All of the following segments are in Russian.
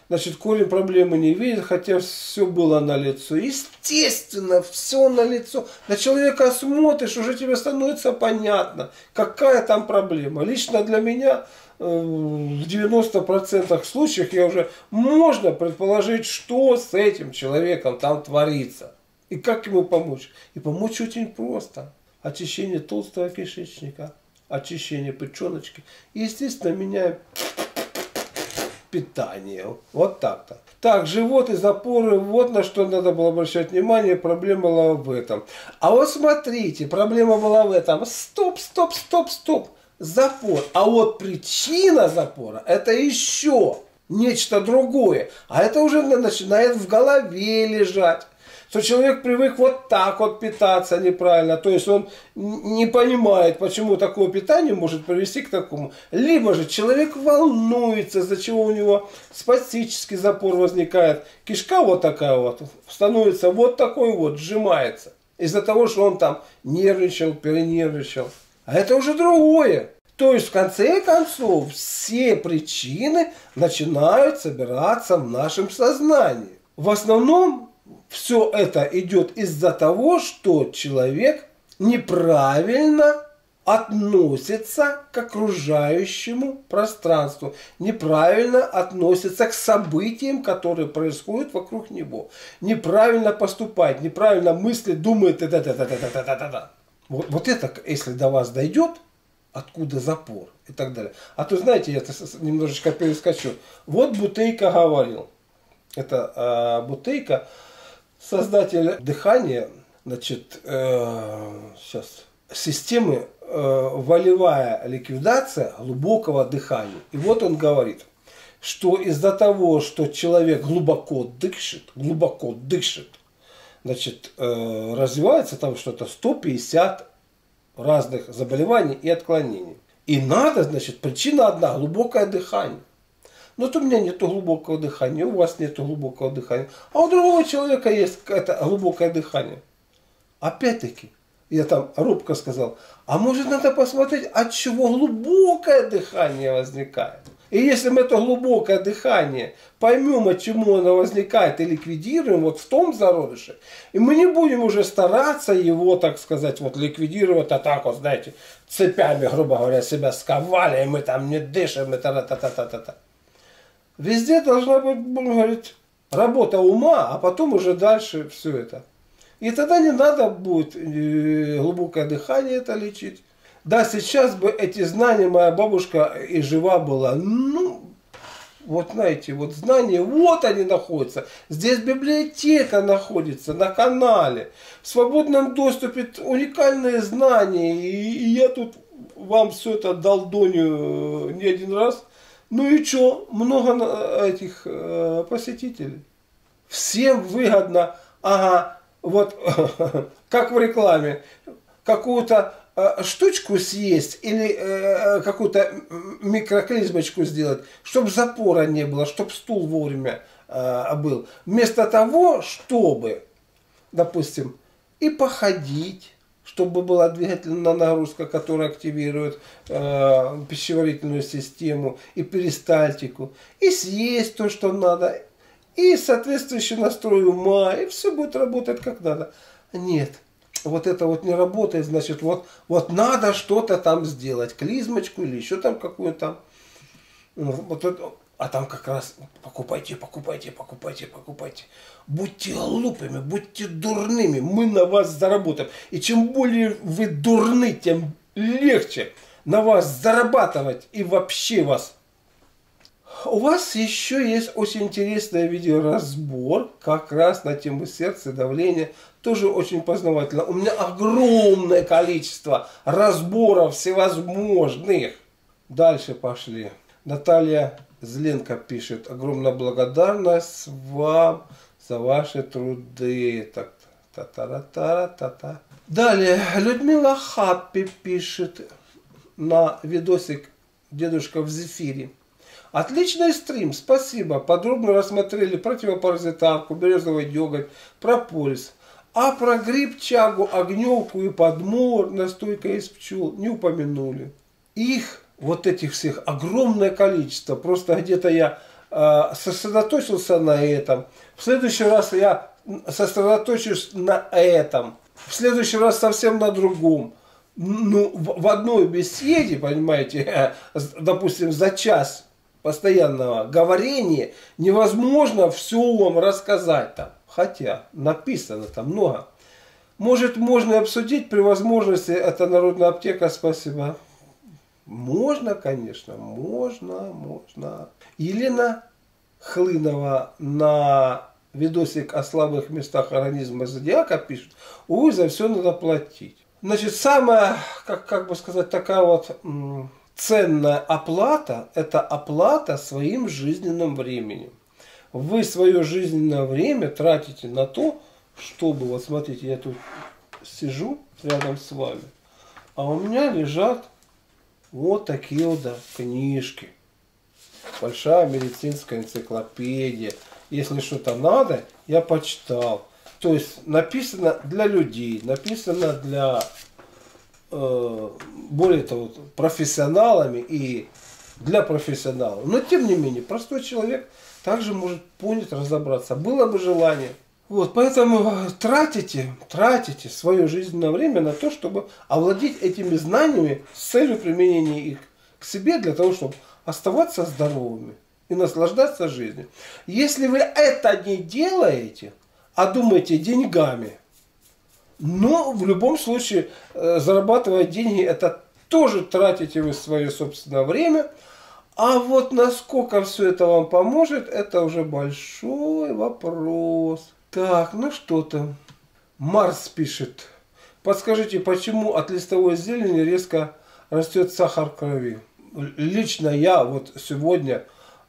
значит, корень проблемы не видит, хотя все было налицо. Естественно, все налицо. На человека смотришь, уже тебе становится понятно, какая там проблема. Лично для меня в 90% случаев можно предположить, что с этим человеком там творится. И как ему помочь? И помочь очень просто. Очищение толстого кишечника, очищение печеночки. И, естественно, меняем питание. Вот так-то. Так, живот и запоры, вот на что надо было обращать внимание, проблема была в этом. А вот смотрите, проблема была в этом. Стоп. Запор. А вот причина запора – это еще нечто другое. А это уже начинает в голове лежать. Что человек привык вот так вот питаться неправильно. То есть он не понимает, почему такое питание может привести к такому. Либо же человек волнуется, из-за чего у него спастический запор возникает. Кишка вот такая вот становится вот такой вот, сжимается. Из-за того, что он там нервничал, перенервничал. А это уже другое. То есть, в конце концов, все причины начинают собираться в нашем сознании. В основном, все это идет из-за того, что человек неправильно относится к окружающему пространству, неправильно относится к событиям, которые происходят вокруг него, неправильно поступает, неправильно мыслит, думает, Вот это, если до вас дойдет, откуда запор и так далее. А то, знаете, я немножечко перескочу. Вот Бутейко говорил. Это Бутейко, создатель дыхания, значит, сейчас, системы волевая ликвидация глубокого дыхания. И вот он говорит, что из-за того, что человек глубоко дышит, значит, развивается там что-то 150 разных заболеваний и отклонений. И надо, значит, причина одна, глубокое дыхание. Но вот у меня нет глубокого дыхания, у вас нет глубокого дыхания, а у другого человека есть это глубокое дыхание. Опять-таки, я там робко сказал, а может надо посмотреть, от чего глубокое дыхание возникает. И если мы это глубокое дыхание поймем, от чего оно возникает, и ликвидируем вот в том зародыше, и мы не будем уже стараться его, так сказать, вот ликвидировать, а так вот, знаете, цепями, грубо говоря, себя сковали, и мы там не дышим, и та-та-та-та-та-та. Везде должна быть, будем говорить, работа ума, а потом уже дальше все это. И тогда не надо будет глубокое дыхание это лечить. Да, сейчас бы эти знания, моя бабушка и жива была, ну, вот знаете, вот знания, вот они находятся. Здесь библиотека находится на канале. В свободном доступе уникальные знания. И я тут вам все это долдоню не один раз. Ну и что, много этих посетителей. Всем выгодно, ага, вот как в рекламе, какую-то штучку съесть или какую-то микроклизмочку сделать, чтобы запора не было, чтобы стул вовремя был. Вместо того, чтобы, допустим, и походить, чтобы была двигательная нагрузка, которая активирует пищеварительную систему и перистальтику, и съесть то, что надо, и соответствующий настрой ума, и все будет работать как надо. Нет. Вот это вот не работает, значит, вот надо что-то там сделать, клизмочку или еще там какую-то. Вот это, а там как раз покупайте. Будьте глупыми, будьте дурными, мы на вас заработаем. И чем более вы дурны, тем легче на вас зарабатывать и вообще вас. У вас еще есть очень интересный видеоразбор как раз на тему сердца, давления. Тоже очень познавательно. У меня огромное количество разборов всевозможных. Дальше пошли. Наталья Зленко пишет. Огромная благодарность вам за ваши труды. Так, та-та-та-та-та-та. Далее. Людмила Хаппи пишет на видосик «Дедушка в зефире». Отличный стрим, спасибо. Подробно рассмотрели противопаразитарку, березовый деготь, прополис. А про гриб, чагу, огневку и подмор, настойка из пчел не упомянули. Их, вот этих всех, огромное количество. Просто где-то я сосредоточился на этом. В следующий раз я сосредоточусь на этом. В следующий раз совсем на другом. Ну, в одной беседе, понимаете, допустим, за час постоянного говорения невозможно все вам рассказать там. Хотя написано там много. Может, можно обсудить при возможности, это Народная аптека, спасибо. Можно, конечно, можно. Елена Хлынова на видосик о слабых местах организма зодиака пишет: увы, за все надо платить. Значит, самая, как бы сказать, такая вот ценная оплата, это оплата своим жизненным временем. Вы свое жизненное время тратите на то, чтобы, вот смотрите, я тут сижу рядом с вами, а у меня лежат вот такие вот, да, книжки. Большая медицинская энциклопедия. Если что-то надо, я почитал. То есть написано для людей, написано для, более того, профессионалами и для профессионалов. Но тем не менее, простой человек также может понять, разобраться. Было бы желание. Вот, поэтому тратите свое жизненное время на то, чтобы овладеть этими знаниями с целью применения их к себе, для того, чтобы оставаться здоровыми и наслаждаться жизнью. Если вы это не делаете, а думаете деньгами, но в любом случае, зарабатывая деньги, это тоже тратите вы свое собственное время. А вот насколько все это вам поможет, это уже большой вопрос. Так, ну что там. Марс пишет: подскажите, почему от листовой зелени резко растет сахар в крови? Лично я вот сегодня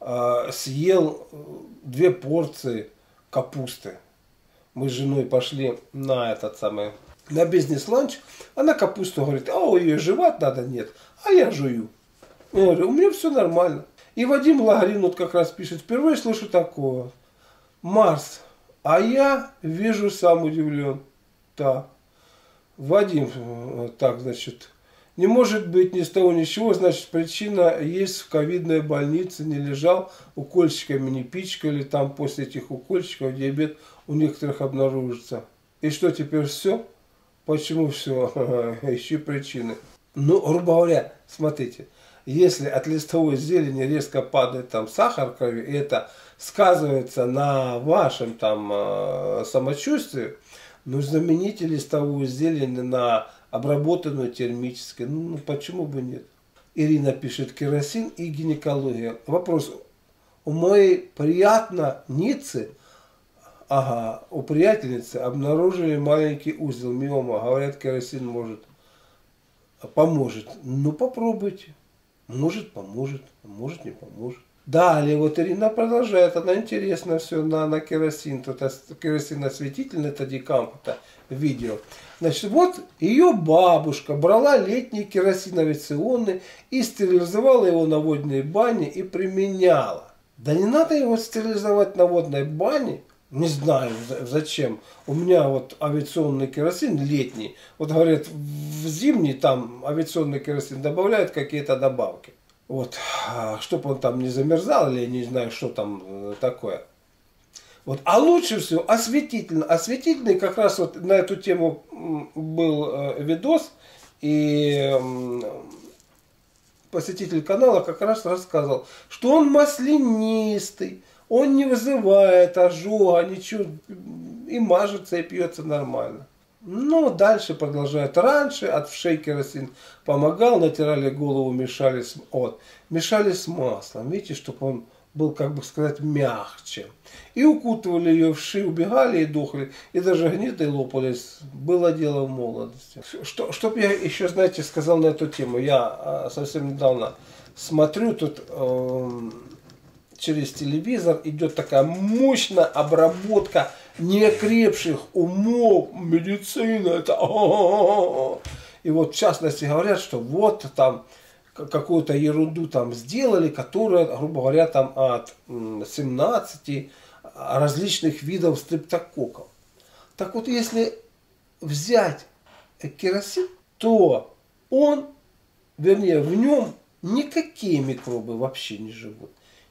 съел 2 порции капусты. Мы с женой пошли на на бизнес-ланч. Она капусту говорит: а у ее жевать надо, нет. А я жую. Я говорю: у меня все нормально. И Вадим Лагарин вот как раз пишет: впервые слышу такого. Марс. А я вижу, сам удивлен. Так. Вадим, так, значит, не может быть ни с того ни с чего, значит, причина есть в ковидной больнице, не лежал, укольчиками не пичкали, там после этих укольчиков диабет у некоторых обнаружится. И что теперь все? Почему все? Ищи причины. Ну, грубо говоря, смотрите, если от листовой зелени резко падает там сахар в крови, и это сказывается на вашем там самочувствии, ну, замените листовую зелень на обработанную термически. Ну, почему бы нет? Ирина пишет: керосин и гинекология. Вопрос. У моей приятницы, у приятельницы обнаружили маленький узел миома. Говорят, керосин поможет. Ну, попробуйте. Может, поможет, может, не поможет. Далее, вот Ирина продолжает, она интересно все на керосин, тут керосиносветительный, это декамп, это видео. Значит, вот ее бабушка брала летний керосин авиационный и стерилизовала его на водной бане и применяла. Да не надо его стерилизовать на водной бане, не знаю зачем. У меня вот авиационный керосин летний, вот говорят, в зимний там авиационный керосин добавляют какие-то добавки. Вот, чтобы он там не замерзал, или я не знаю, что там такое. Вот. А лучше всего осветительный. Осветительный, как раз вот на эту тему был видос, и посетитель канала как раз рассказывал, что он маслянистый, он не вызывает ожога, ничего, и мажется, и пьется нормально. Ну, дальше продолжает. Раньше от вшей керосин помогал, натирали голову, мешали с маслом. Видите, чтобы он был, как бы сказать, мягче. И укутывали ее в вши, убегали и дохли. И даже гниды лопались. Было дело в молодости. Чтоб я еще, знаете, сказал на эту тему. Я совсем недавно смотрю, тут через телевизор идет такая мощная обработка неокрепших умов, медицина, это и вот в частности говорят, что вот там какую-то ерунду там сделали, которая, грубо говоря, там от 17 различных видов стрептококков. Так вот, если взять керосин, то он, вернее, в нем никакие микробы вообще не живут.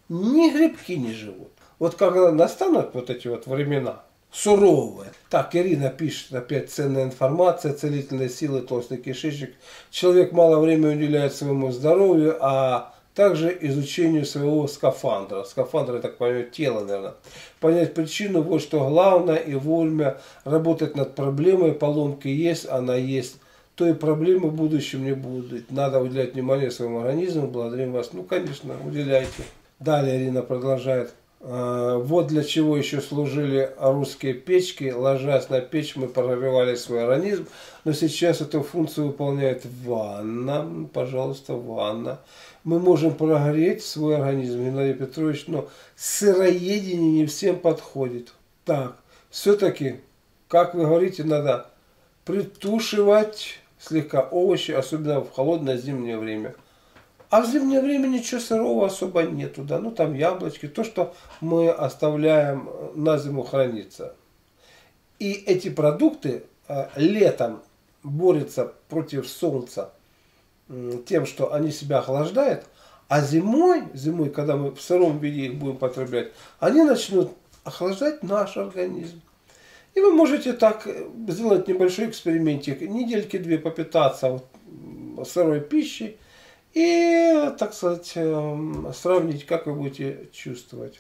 ни грибки не живут. Вот когда настанут вот эти вот времена суровые. Так, Ирина пишет, опять ценная информация, целительные силы, толстый кишечник. Человек мало времени уделяет своему здоровью, а также изучению своего скафандра. Скафандр, я так понимаю, тело, наверное. Понять причину, вот что главное, и вовремя работать над проблемой. Поломки есть, она есть. То и проблемы в будущем не будет. Надо уделять внимание своему организму. Благодарим вас. Ну, конечно, уделяйте. Далее Ирина продолжает. Вот для чего еще служили русские печки. Ложась на печь, мы прогревали свой организм. Но сейчас эту функцию выполняет ванна. Пожалуйста, ванна. Мы можем прогреть свой организм, Геннадий Петрович, но сыроедение не всем подходит. Так, все-таки, как вы говорите, надо притушивать слегка овощи, особенно в холодное зимнее время. А в зимнее время ничего сырого особо нету, да, ну там яблочки, то, что мы оставляем на зиму храниться. И эти продукты летом борются против солнца тем, что они себя охлаждают, а зимой, когда мы в сыром виде их будем потреблять, они начнут охлаждать наш организм. И вы можете так сделать небольшой экспериментик, недельки две попитаться сырой пищей и, так сказать, сравнить, как вы будете чувствовать.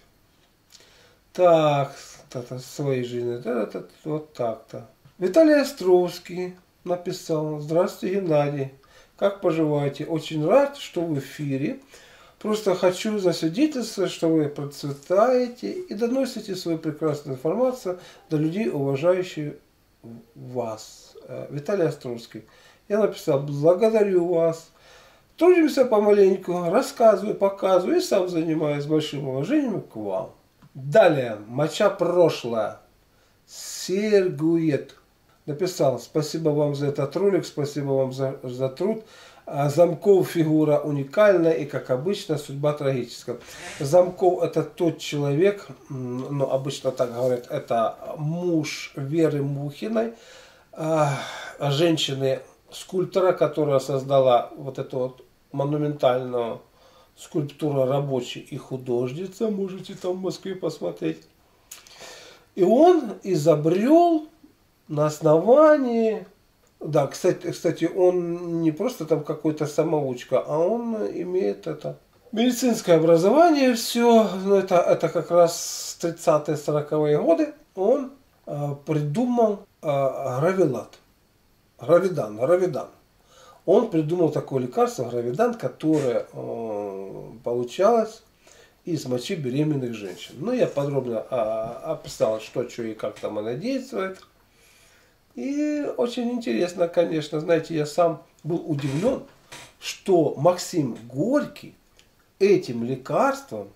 Так, своей жизни, вот так-то. Виталий Островский написал: здравствуйте, Геннадий. Как поживаете? Очень рад, что в эфире. Просто хочу засвидетельствовать, что вы процветаете и доносите свою прекрасную информацию до людей, уважающих вас. Виталий Островский. Я написал: благодарю вас. Трудимся помаленьку, рассказываю, показываю и сам занимаюсь большим уважением к вам. Далее. Моча прошлое. Сергует. Написал: спасибо вам за этот ролик, спасибо вам за труд. Замков фигура уникальная и, как обычно, судьба трагическая. Замков — это тот человек, ну, обычно так говорят, это муж Веры Мухиной, женщины-скульптора, которая создала вот эту вот монументальную скульптуру рабочей и художница, можете там в Москве посмотреть. И он изобрел на основании... Да, кстати, он не просто там какой-то самоучка, а он имеет это медицинское образование, все. Ну, это как раз 30-е, 40-е годы. Он придумал гравилат. Гравидан. Он придумал такое лекарство, гравидан, которое получалось из мочи беременных женщин. Ну, я подробно описал, что и как там она действует. И очень интересно, конечно, знаете, я сам был удивлен, что Максим Горький этим лекарством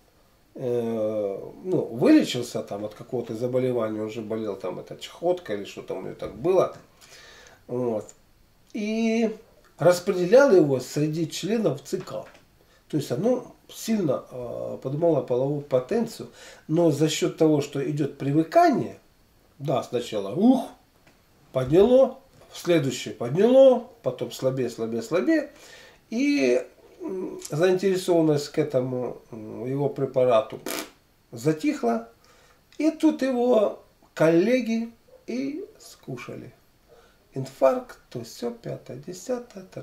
вылечился там от какого-то заболевания, он же болел там, это чехотка или что там у него так было, вот, и распределял его среди членов ЦК. То есть оно сильно поднимало половую потенцию, но за счет того, что идет привыкание, да, сначала подняло, следующее подняло, потом слабее. И заинтересованность к этому его препарату затихла. И тут его коллеги и скушали. Инфаркт, то все, 5-10.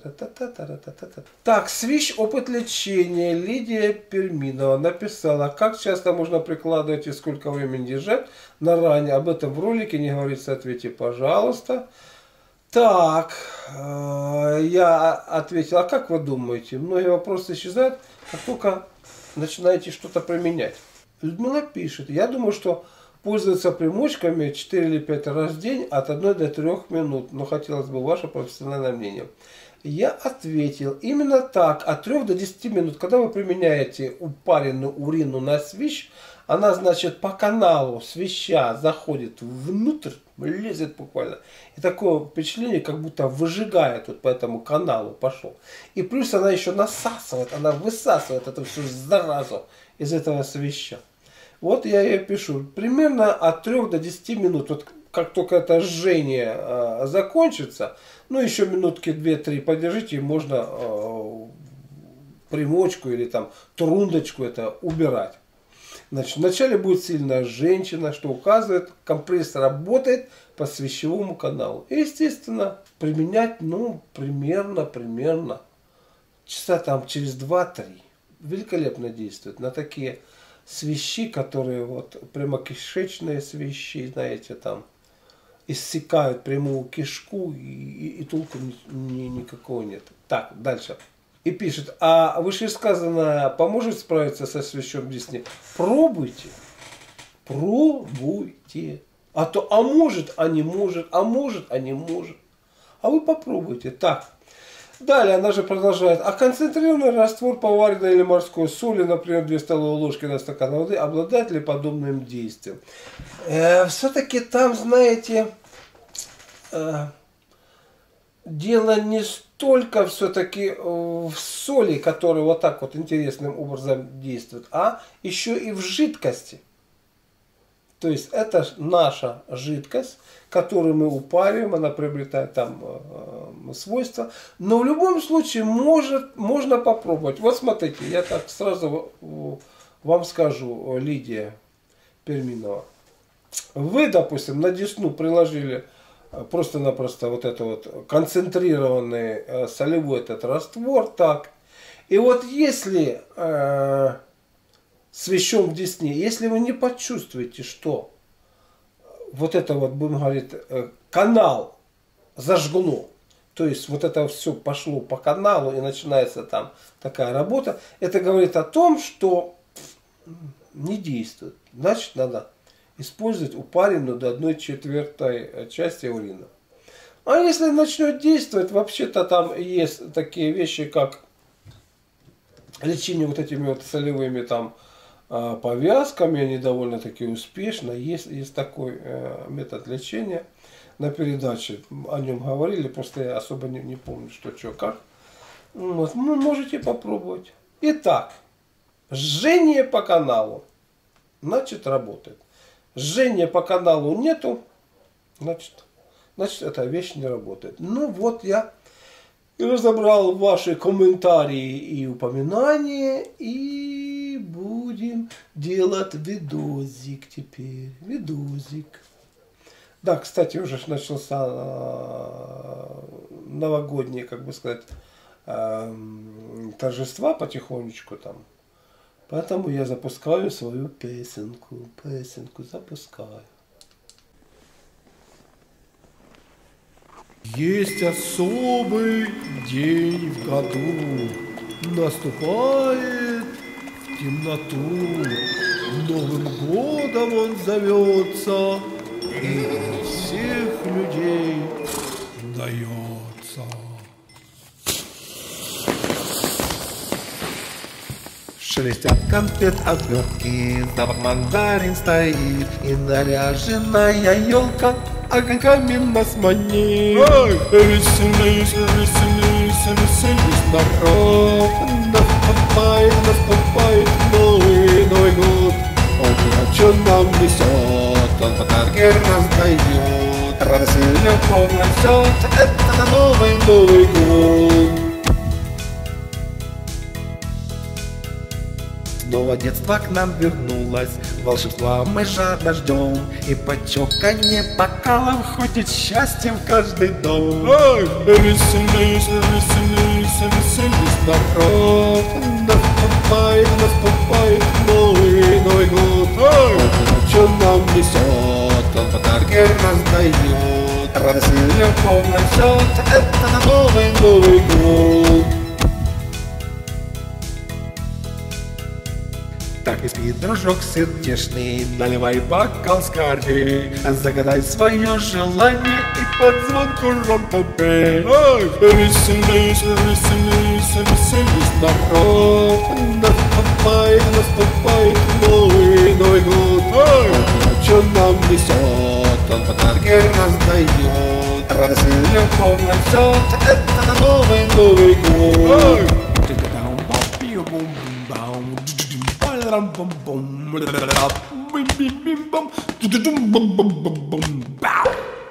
Так, СВИЩ, опыт лечения. Лидия Перминова написала: как часто можно прикладывать и сколько времени держать на ране. Об этом в ролике не говорится, ответьте, пожалуйста. Так, я ответил: а как вы думаете? Многие вопросы исчезают, как только начинаете что-то применять. Людмила пишет: я думаю, что пользоваться примочками 4 или 5 раз в день от 1 до 3 минут. Но хотелось бы ваше профессиональное мнение. Я ответил: именно так, от 3 до 10 минут. Когда вы применяете упаренную урину на свищ, она, значит, по каналу свища заходит внутрь, лезет буквально. И такое впечатление, как будто выжигает вот по этому каналу пошел. И плюс она еще насасывает, она высасывает эту всю заразу из этого свища. Вот я ей пишу: примерно от 3 до 10 минут. Вот как только это жжение закончится, ну еще минутки 2-3 подержите, и можно примочку или там трундочку это убирать. Значит, вначале будет сильная женщина, что указывает, компрессор работает по свищевому каналу. И, естественно, применять, ну, примерно часа там через 2-3. Великолепно действует на такие свищи, которые вот прямокишечные свищи, знаете, там иссякают прямую кишку и толку никакого нет. Так, дальше. И пишет, а вышесказанное поможет справиться со свищом в десне? Пробуйте. Пробуйте. А то, а может, а не может, а может, а не может. А вы попробуйте. Так. Далее она же продолжает. А концентрированный раствор поваренной или морской соли, например, 2 столовые ложки на стакан воды, обладает ли подобным действием? Все-таки там, знаете, дело не столько все-таки в соли, которая вот так вот интересным образом действует, а еще и в жидкости. То есть это наша жидкость, которую мы упариваем, она приобретает там свойства. Но в любом случае можно попробовать. Вот смотрите, я так сразу вам скажу, Лидия Перминова. Вы, допустим, на десну приложили просто-напросто вот это вот концентрированный солевой этот раствор, так. И вот если свищом в десне, если вы не почувствуете, что вот это вот, будем говорить, канал зажгло, то есть вот это все пошло по каналу и начинается там такая работа, это говорит о том, что не действует. Значит, надо использовать упаренную до 1/4 части урина. А если начнет действовать, вообще-то там есть такие вещи, как лечение вот этими вот солевыми там повязками, они довольно-таки успешно. Есть такой метод лечения. На передаче о нем говорили, просто я особо не помню, что, как. Вот, ну, можете попробовать. Итак, жжение по каналу, значит, работает. Жжения по каналу нету, значит, эта вещь не работает. Ну вот я и разобрал ваши комментарии и упоминания, и будем делать видосик теперь. Видосик. Да, кстати, уже начался новогодние, как бы сказать, торжества потихонечку там. Поэтому я запускаю свою песенку. Песенку запускаю. Есть особый день в году, наступает в темноту. Новым годом он зовется, и для всех людей дается. Шелестят конфет обертки, запах мандарин стоит, и наряженная елка огоньками нас манит. Веселись, веселись, веселись, народ. Наступает Новый год. Он что нам несет, он подарки раздает. Радость и любовь несет, это Новый год. Снова детство к нам вернулось, волшебства мы жадно ждем, и почёканье бокалов ходит счастье в каждый дом. Веселись, веселись, веселись, народ. Наступает Новый год. Он что нам несет, он подарки раздает. Радость и любовь несет, это Новый год. Так и спит, дружок сердечный, наливай бокал скорей, загадай свое желание и под звонку ром-пе. Веселись, веселись, веселись, народ. Наступает Новый год. Он что нам несет, он подарки раздает. Радость и любовь несет, это Новый год. Bum bum bum bum bum bum bum bum bum bum bum bum bum.